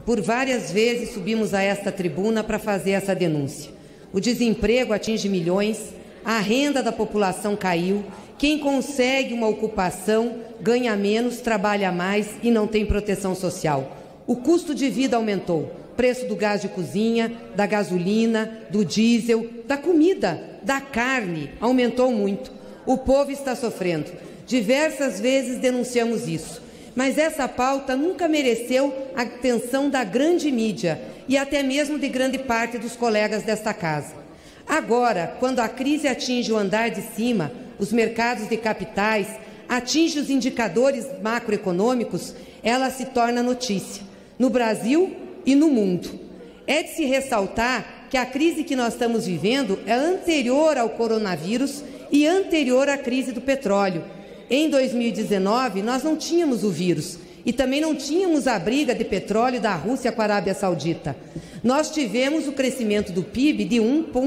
por várias vezes subimos a esta tribuna para fazer essa denúncia. O desemprego atinge milhões, a renda da população caiu, quem consegue uma ocupação ganha menos, trabalha mais e não tem proteção social. O custo de vida aumentou, preço do gás de cozinha, da gasolina, do diesel, da comida, da carne, aumentou muito. O povo está sofrendo. Diversas vezes denunciamos isso, mas essa pauta nunca mereceu a atenção da grande mídia e até mesmo de grande parte dos colegas desta casa. Agora, quando a crise atinge o andar de cima, os mercados de capitais, atinge os indicadores macroeconômicos, ela se torna notícia, no Brasil e no mundo. É de se ressaltar que a crise que nós estamos vivendo é anterior ao coronavírus e anterior à crise do petróleo. Em 2019, nós não tínhamos o vírus e também não tínhamos a briga de petróleo da Rússia com a Arábia Saudita. Nós tivemos o crescimento do PIB de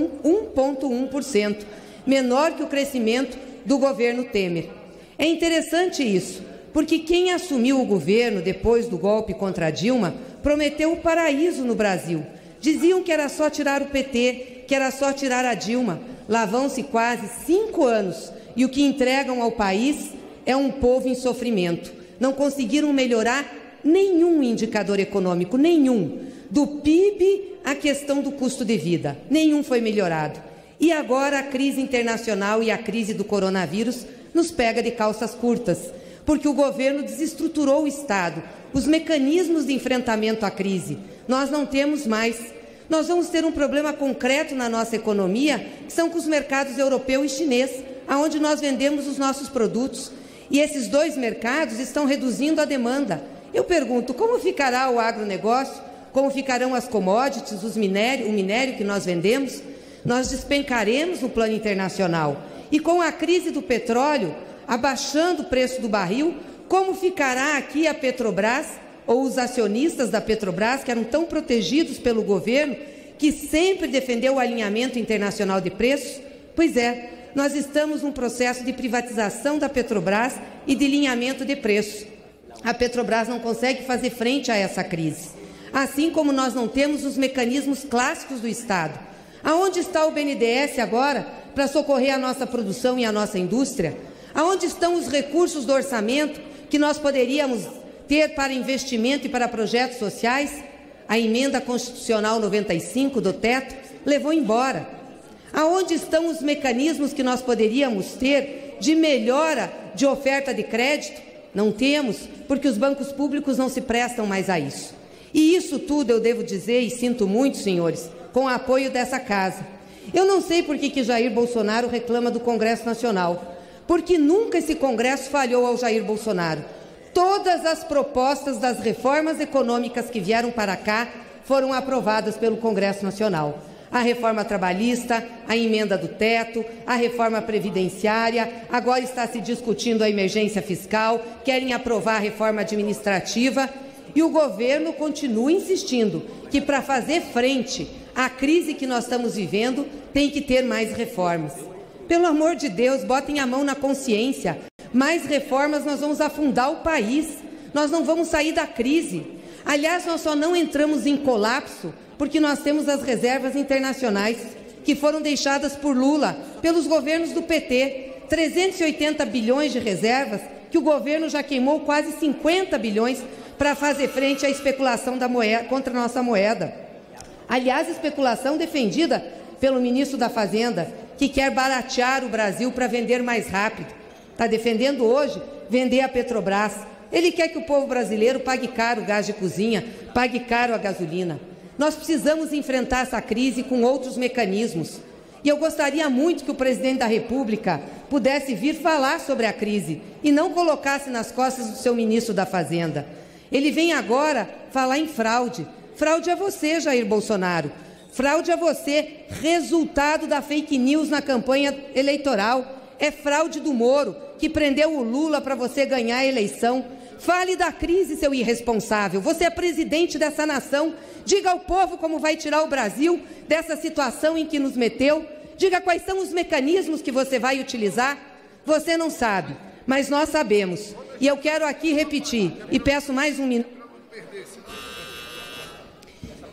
1,1%, menor que o crescimento do governo Temer. É interessante isso, porque quem assumiu o governo depois do golpe contra Dilma prometeu o paraíso no Brasil. Diziam que era só tirar o PT, que era só tirar a Dilma. Lá vão-se quase 5 anos e o que entregam ao país é um povo em sofrimento. Não conseguiram melhorar nenhum indicador econômico, nenhum. Do PIB à questão do custo de vida, nenhum foi melhorado. E agora a crise internacional e a crise do coronavírus nos pega de calças curtas, porque o governo desestruturou o Estado, os mecanismos de enfrentamento à crise. Nós não temos mais. Nós vamos ter um problema concreto na nossa economia, que são com os mercados europeu e chinês, aonde nós vendemos os nossos produtos. E esses dois mercados estão reduzindo a demanda. Eu pergunto, como ficará o agronegócio? Como ficarão as commodities, o minério que nós vendemos? Nós despencaremos no plano internacional. E com a crise do petróleo, abaixando o preço do barril, como ficará aqui a Petrobras, ou os acionistas da Petrobras, que eram tão protegidos pelo governo, que sempre defendeu o alinhamento internacional de preços? Pois é, nós estamos num processo de privatização da Petrobras e de alinhamento de preços. A Petrobras não consegue fazer frente a essa crise. Assim como nós não temos os mecanismos clássicos do Estado. Aonde está o BNDES agora para socorrer a nossa produção e a nossa indústria? Aonde estão os recursos do orçamento que nós poderíamos ter para investimento e para projetos sociais? A emenda constitucional 95 do teto levou embora. Aonde estão os mecanismos que nós poderíamos ter de melhora de oferta de crédito? Não temos, porque os bancos públicos não se prestam mais a isso. E isso tudo eu devo dizer, e sinto muito, senhores, com o apoio dessa casa. Eu não sei por que Jair Bolsonaro reclama do Congresso Nacional, porque nunca esse Congresso falhou ao Jair Bolsonaro. Todas as propostas das reformas econômicas que vieram para cá foram aprovadas pelo Congresso Nacional. A reforma trabalhista, a emenda do teto, a reforma previdenciária, agora está se discutindo a emergência fiscal, querem aprovar a reforma administrativa. E o governo continua insistindo que para fazer frente à crise que nós estamos vivendo, tem que ter mais reformas. Pelo amor de Deus, botem a mão na consciência. Mais reformas, nós vamos afundar o país. Nós não vamos sair da crise. Aliás, nós só não entramos em colapso porque nós temos as reservas internacionais que foram deixadas por Lula, pelos governos do PT. 380 bilhões de reservas que o governo já queimou quase 50 bilhões para fazer frente à especulação da moeda, contra a nossa moeda. Aliás, especulação defendida pelo ministro da Fazenda, que quer baratear o Brasil para vender mais rápido. Está defendendo hoje vender a Petrobras. Ele quer que o povo brasileiro pague caro o gás de cozinha, pague caro a gasolina. Nós precisamos enfrentar essa crise com outros mecanismos. E eu gostaria muito que o presidente da República pudesse vir falar sobre a crise e não colocasse nas costas do seu ministro da Fazenda. Ele vem agora falar em fraude. Fraude a você, Jair Bolsonaro. Fraude a você, resultado da fake news na campanha eleitoral. É fraude do Moro, que prendeu o Lula para você ganhar a eleição. Fale da crise, seu irresponsável. Você é presidente dessa nação. Diga ao povo como vai tirar o Brasil dessa situação em que nos meteu. Diga quais são os mecanismos que você vai utilizar. Você não sabe, mas nós sabemos. E eu quero aqui repetir, e peço mais um minuto.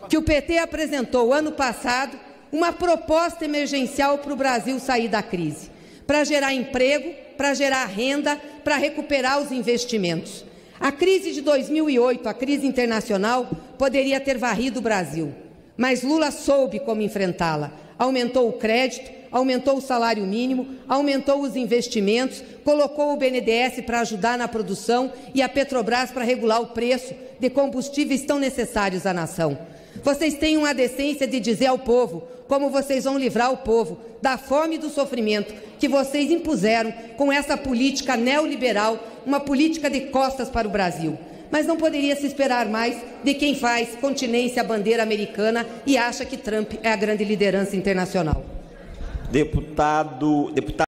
que o PT apresentou ano passado uma proposta emergencial para o Brasil sair da crise, para gerar emprego, para gerar renda, para recuperar os investimentos. A crise de 2008, a crise internacional, poderia ter varrido o Brasil, mas Lula soube como enfrentá-la. Aumentou o crédito, aumentou o salário mínimo, aumentou os investimentos, colocou o BNDES para ajudar na produção e a Petrobras para regular o preço de combustíveis tão necessários à nação. Vocês têm uma decência de dizer ao povo como vocês vão livrar o povo da fome e do sofrimento que vocês impuseram com essa política neoliberal, uma política de costas para o Brasil. Mas não poderia se esperar mais de quem faz continência à bandeira americana e acha que Trump é a grande liderança internacional. Deputado